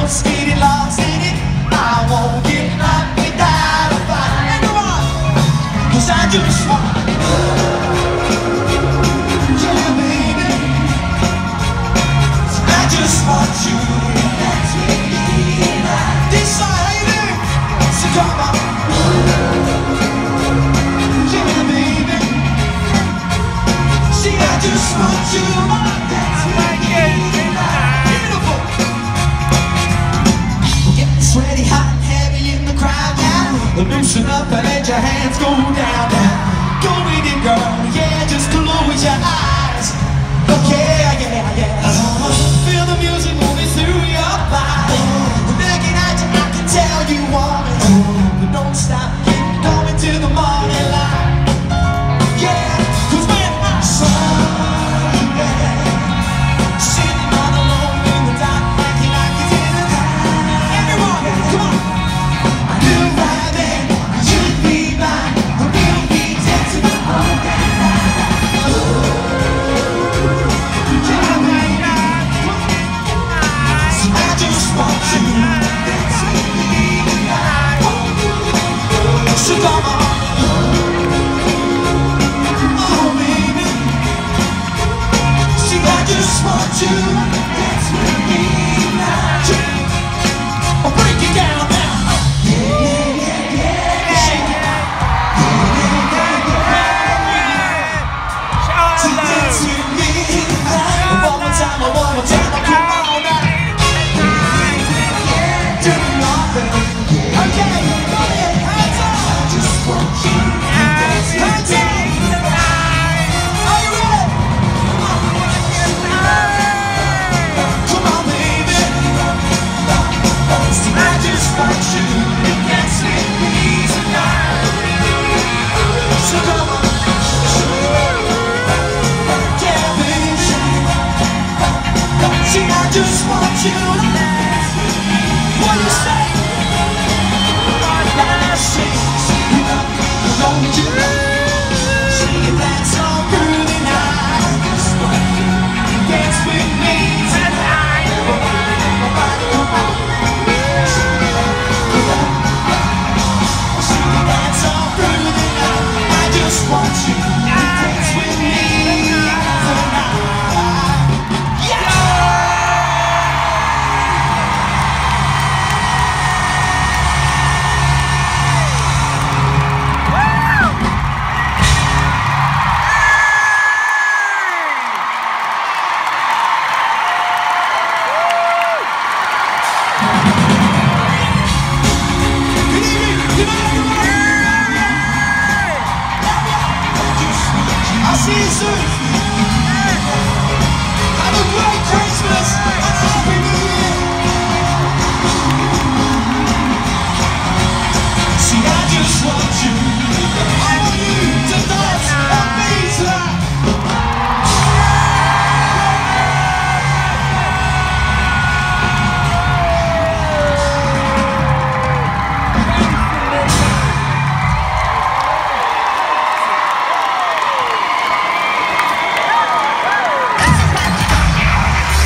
no speedy lost in it. I won't get knocked without a fight. Cause I just want, yeah baby, I just want you. This side, how you doing? So come on, yeah baby. See, I just want you. Beautiful. Getting sweaty, hot and heavy in the crowd now. Loosen up and let your hands go down, down. Go with it, girl, yeah, just close your eyes. Okay, yeah, yeah. Feel the music.